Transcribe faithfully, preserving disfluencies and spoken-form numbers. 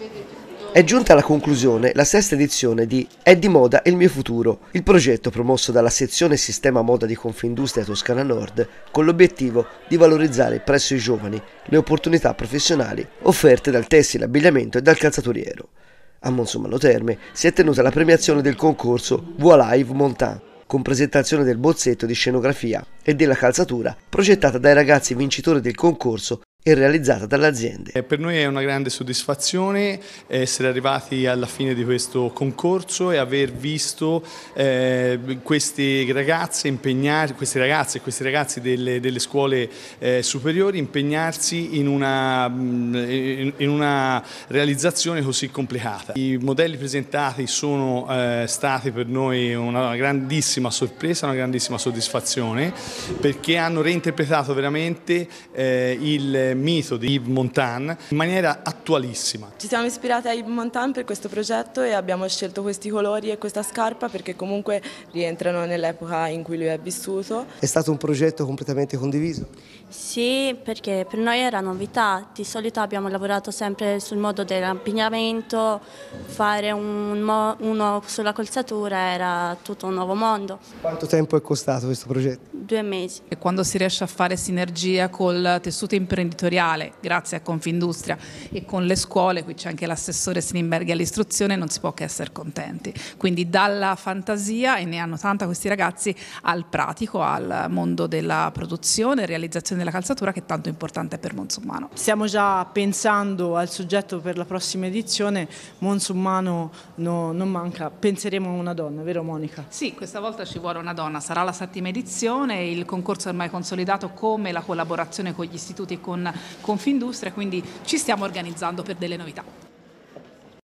È giunta alla conclusione la sesta edizione di È di moda il mio futuro, il progetto promosso dalla sezione Sistema Moda di Confindustria Toscana Nord con l'obiettivo di valorizzare presso i giovani le opportunità professionali offerte dal tessile abbigliamento e dal calzaturiero. A Monsommano Terme si è tenuta la premiazione del concorso Voilà Yves Montand, con presentazione del bozzetto di scenografia e della calzatura progettata dai ragazzi vincitori del concorso e realizzata dalle aziende. Per noi è una grande soddisfazione essere arrivati alla fine di questo concorso e aver visto eh, questi ragazzi impegnarsi, questi ragazzi e questi ragazzi delle, delle scuole eh, superiori impegnarsi in una, in, in una realizzazione così complicata. I modelli presentati sono eh, stati per noi una grandissima sorpresa, una grandissima soddisfazione, perché hanno reinterpretato veramente eh, il mito di Yves Montand in maniera attualissima. Ci siamo ispirati a Yves Montand per questo progetto e abbiamo scelto questi colori e questa scarpa perché comunque rientrano nell'epoca in cui lui è vissuto. È stato un progetto completamente condiviso? Sì, perché per noi era novità. Di solito abbiamo lavorato sempre sul modo dell'abbigliamento, fare un mo uno sulla calzatura era tutto un nuovo mondo. Quanto tempo è costato questo progetto? Due mesi. E quando si riesce a fare sinergia col tessuto imprenditoriale, grazie a Confindustria, e con le scuole, qui c'è anche l'assessore Sinimberghi all'istruzione, non si può che essere contenti. Quindi dalla fantasia, e ne hanno tanta questi ragazzi, al pratico, al mondo della produzione e realizzazione della calzatura, che è tanto importante per Monsommano. Stiamo già pensando al soggetto per la prossima edizione. Monsommano no, non manca, penseremo a una donna, vero Monica? Sì, questa volta ci vuole una donna, sarà la settima edizione, il concorso è ormai consolidato come la collaborazione con gli istituti e con Confindustria, quindi ci stiamo organizzando per delle novità.